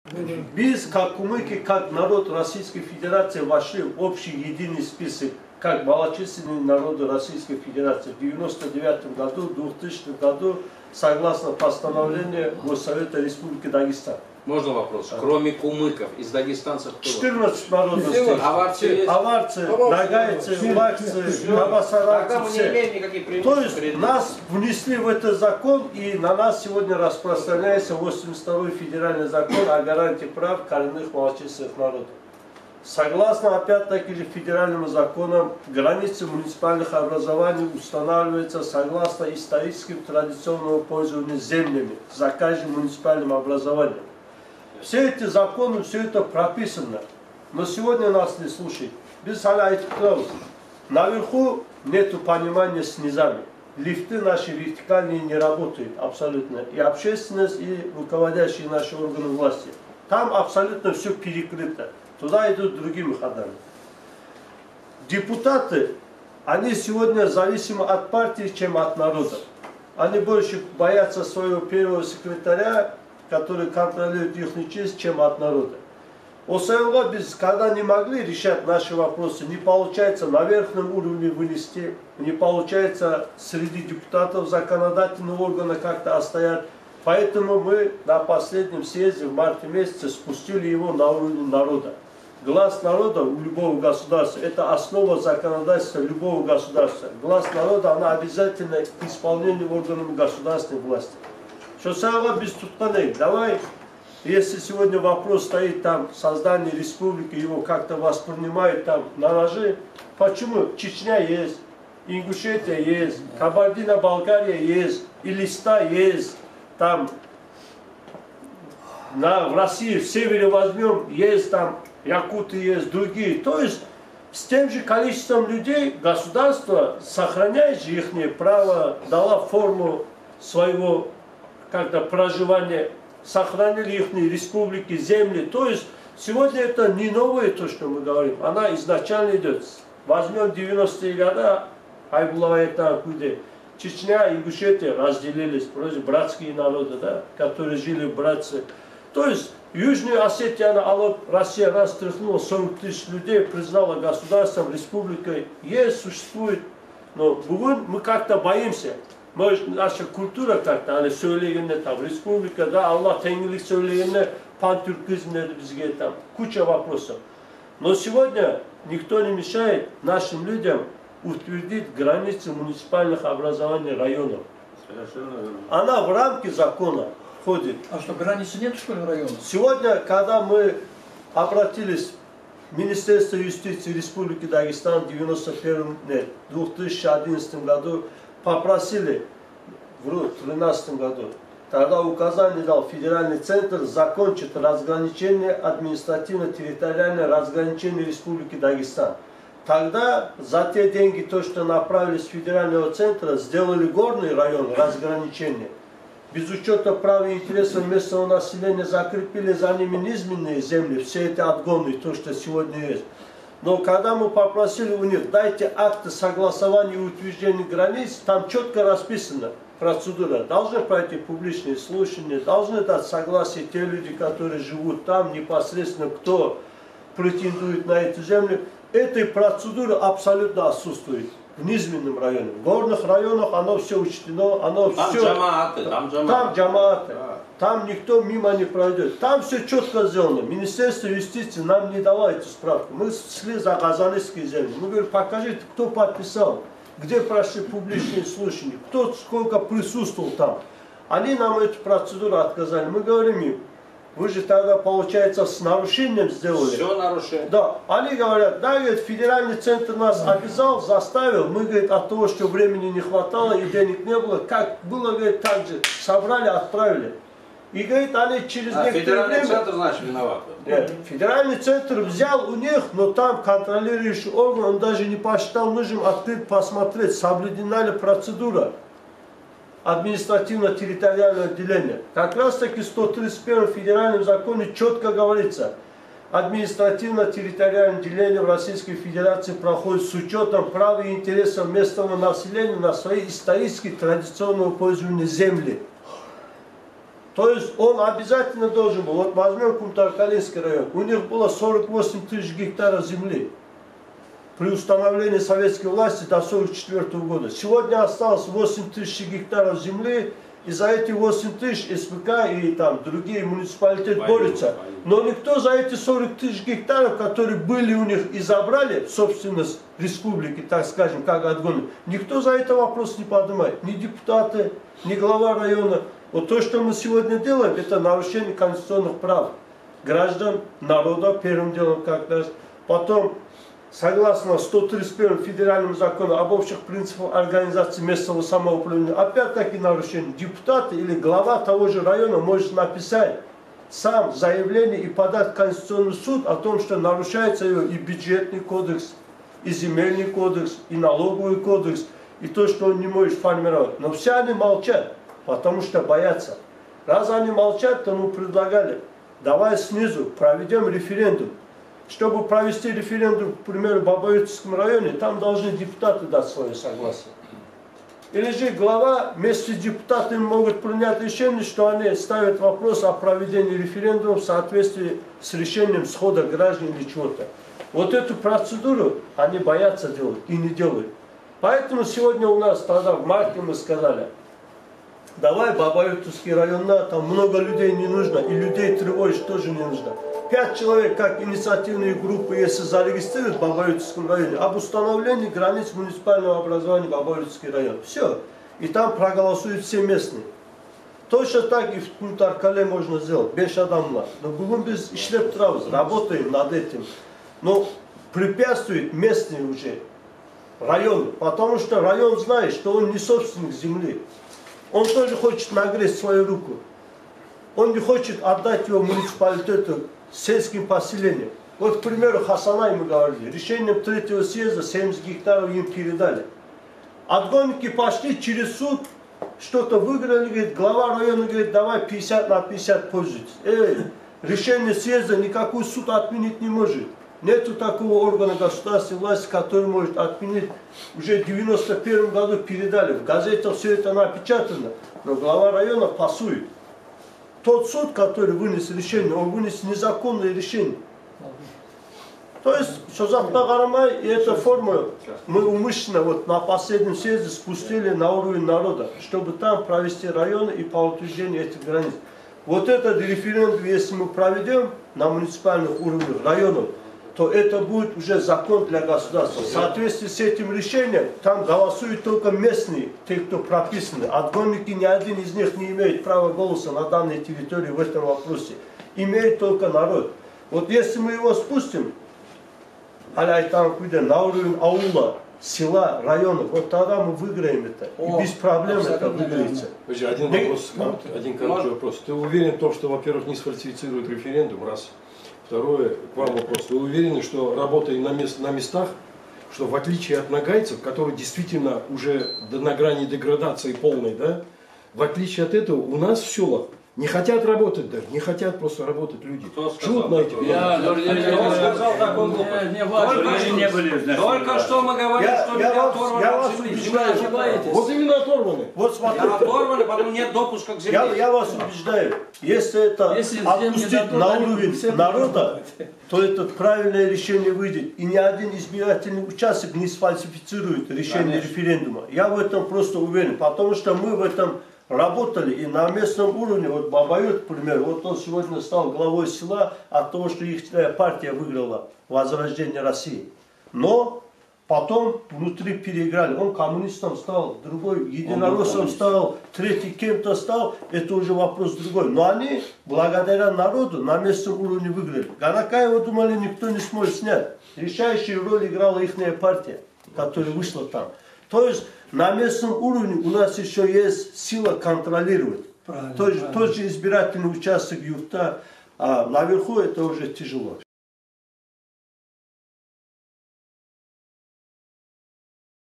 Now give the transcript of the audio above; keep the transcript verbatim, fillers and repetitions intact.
Biz, как кумыки, как народ Российской Федерации вошли в общий единый список, как малочисленные народы Российской Федерации в девяносто девятом году, в двухтысячном году, согласно постановлению Госсовета Республики Дагестан. Можно вопрос? А. Кроме кумыков, из дагестанцев кто? четырнадцать народностей. Аварцы есть? Аварцы, нагайцы, лакцы, новосаранцы, все. То есть нас внесли в этот закон, и на нас сегодня распространяется восемьдесят второй федеральный закон о гарантии прав коренных малочисленных народов. Согласно, опять-таки же, федеральным законам, границы муниципальных образований устанавливаются согласно историческим традиционному пользованию землями за каждым муниципальным образованием. Все эти законы, все это прописано. Но сегодня нас не слушают. Без наверху нет понимания с низами. Лифты наши вертикальные не работают абсолютно. И общественность, и руководящие наши органы власти. Там абсолютно все перекрыто. Туда идут другими ходами. Депутаты, они сегодня зависимы от партии, чем от народа. Они больше боятся своего первого секретаря, который контролирует их честь, чем от народа. ОСНГ, без, когда не могли решать наши вопросы, не получается на верхнем уровне вынести, не получается среди депутатов законодательного органа как-то отстоять. Поэтому мы на последнем съезде в марте месяце спустили его на уровень народа. Глаз народа у любого государства – это основа законодательства любого государства. Глаз народа, она обязательно к исполнению органами государственной власти. Что самое без тутканей, давай, если сегодня вопрос стоит там, создание республики, его как-то воспринимают там на ножи, почему? Чечня есть, Ингушетия есть, Кабардино-Балкария есть, Илиста есть, там на, в России, в севере возьмем, есть там якуты, есть другие. То есть с тем же количеством людей государство, сохраняет же их право, дала форму своего как-то проживания, сохранили их республики, земли. То есть сегодня это не новое то, что мы говорим, она изначально идет. Возьмем девяностые годы, Айбулава это где Чечня и Ингушетия разделились, вроде братские народы, да, которые жили в братстве. То есть Южную Осетию, она, Россия растряхнула, сорок тысяч людей, признала государством, республикой. Есть, существует, но мы как-то боимся. Мы, наша культура как-то, она söyleyene там, республика, да, Allah теңгілік söyleyene, пантюркизм, бізге там, куча вопросов. Но сегодня никто не мешает нашим людям утвердить границы муниципальных образований районов. Она в рамки закона входит. А что, границы нет, что ли, районов? Сегодня, когда мы обратились в Министерство юстиции Республики Дагестан в девяносто первом, нет, две тысячи одиннадцатом году, попросили в две тысячи тринадцатом году, тогда указание дал федеральный центр закончить разграничение, административно-территориальное разграничение Республики Дагестан. Тогда за те деньги, то, что направили с федерального центра, сделали горный район разграничения. Без учета прав и интересов местного населения закрепили за ними низменные земли, все эти отгоны, то, что сегодня есть. Но когда мы попросили у них, дайте акты согласования и утверждения границ, там четко расписана процедура. Должны пройти публичные слушания, должны дать согласие те люди, которые живут там, непосредственно кто претендует на эту землю. Этой процедуры абсолютно отсутствует в низменном районе. В горных районах оно все учтено, оно там все... Джамааты, там джамааты. Там джамааты. Да. Там никто мимо не пройдет. Там все четко сделано. Министерство юстиции нам не дало эту справку. Мы шли за Газалийские земли. Мы говорим, покажите, кто подписал, где прошли публичные слушания, кто сколько присутствовал там. Они нам эту процедуру отказали. Мы говорим им, вы же тогда, получается, с нарушением сделали. Все нарушение. Да. Они говорят, да, говорит, федеральный центр нас обязал, заставил. Мы, говорит, от того, что времени не хватало и денег не было, как было, говорит, так же собрали, отправили. И, говорит, они через а, некоторое федеральный время... центр, значит, виноват. Нет, федеральный центр взял у них, но там контролирующий орган, он даже не посчитал нужным открыть, посмотреть, соблюдена ли процедура административно-территориального отделения. Как раз таки в сто тридцать первом федеральном законе четко говорится, административно-территориальное деление в Российской Федерации проходит с учетом прав и интересов местного населения на свои исторические традиционные пользования земли. То есть он обязательно должен был. Вот возьмем Кумтаркалинский район. У них было сорок восемь тысяч гектаров земли при установлении советской власти до сорок четвёртого года. Сегодня осталось восемь тысяч гектаров земли, и за эти восемь тысяч СПК и там другие муниципалитеты борются. Но никто за эти сорок тысяч гектаров, которые были у них и забрали собственность республики, так скажем, как отгоны, никто за это вопрос не поднимает. Ни депутаты, ни глава района. Вот то, что мы сегодня делаем, это нарушение конституционных прав граждан, народа, первым делом как раз. Потом, согласно сто тридцать первому федеральному закону об общих принципах организации местного самоуправления, опять-таки нарушение. Депутат или глава того же района может написать сам заявление и подать в Конституционный суд о том, что нарушается и бюджетный кодекс, и земельный кодекс, и налоговый кодекс, и то, что он не может формировать. Но все они молчат, потому что боятся. Раз они молчат, то мы предлагали, давай снизу проведем референдум. Чтобы провести референдум, к примеру, в Бабаевском районе, там должны депутаты дать свое согласие. Или же глава вместе с депутатами могут принять решение, что они ставят вопрос о проведении референдума в соответствии с решением схода граждан или чего-то. Вот эту процедуру они боятся делать и не делают. Поэтому сегодня у нас тогда в марте мы сказали, давай Бабаевский район, там много людей не нужно, и людей тревожить тоже не нужно. Пять человек, как инициативные группы, если зарегистрируют в Бабаевском районе, об установлении границ муниципального образования Бабаевский район. Все. И там проголосуют все местные. Точно так и в Кумтаркале можно сделать. Без адамла. Но будем без ишлеп травз. Работаем над этим. Но препятствует местные уже районы. Потому что район знает, что он не собственник земли. Он тоже хочет нагреть свою руку. Он не хочет отдать его муниципалитету, сельским поселениям. Вот, к примеру, Хасанай мы говорили. Решением третьего съезда семьдесят гектаров им передали. Отгонники пошли через суд, что-то выиграли, говорит, глава района говорит, давай пятьдесят на пятьдесят пользуйтесь. Эй, решение съезда никакой суд отменить не может. Нету такого органа государственной власти, который может отменить. Уже в девяносто первом году передали. В газетах все это напечатано. Но глава района пасует. Тот суд, который вынес решение, он вынес незаконное решение. То есть, Шозапта и эта форма мы умышленно вот на последнем съезде спустили на уровень народа, чтобы там провести районы и по утверждению этих границ. Вот этот референдум, если мы проведем на муниципальных уровнях районов, то это будет уже закон для государства. В соответствии с этим решением, там голосуют только местные, те, кто прописаны. Отгонники, ни один из них не имеет права голоса на данной территории в этом вопросе. Имеет только народ. Вот если мы его спустим, на уровень аула, села, района, вот тогда мы выиграем это. О, и без проблем это выиграется. Один вопрос, один короткий вопрос. Ты уверен в том, что, во-первых, не сфальсифицируют референдум, раз? Второе, к вам вопрос. Вы уверены, что работая на, мест, на местах, что в отличие от нагайцев, которые действительно уже на грани деградации полной, да, в отличие от этого, у нас в селах не хотят работать даже, не хотят просто работать люди. Живут на этих. Я, я сказал так, он глупый. Не важно, только, не были, только что мы говорили, я, что я люди вас, оторваны я от вас земли. убеждаю. Вот именно оторваны. Вот смотрите. Оторваны, потом нет допуска к земле. Я, я вас убеждаю, если это Если отпустить земли на дадут, уровень всем народа, то это правильное решение выйдет. И ни один избирательный участок не сфальсифицирует решение Конечно. референдума. Я в этом просто уверен, потому что мы в этом работали и на местном уровне. Вот Бабаев, к примеру, вот он сегодня стал главой села от того, что их партия выиграла возрождение России. Но потом внутри переиграли. Он коммунистом стал, другой единороссом стал, третий кем-то стал. Это уже вопрос другой. Но они, благодаря народу, на местном уровне выиграли. Ганакаева думали, никто не сможет снять. Решающую роль играла их партия, которая вышла там. То есть на местном уровне у нас еще есть сила контролировать. Правильно, тот, правильно. Тот же избирательный участок юрта, а наверху это уже тяжело.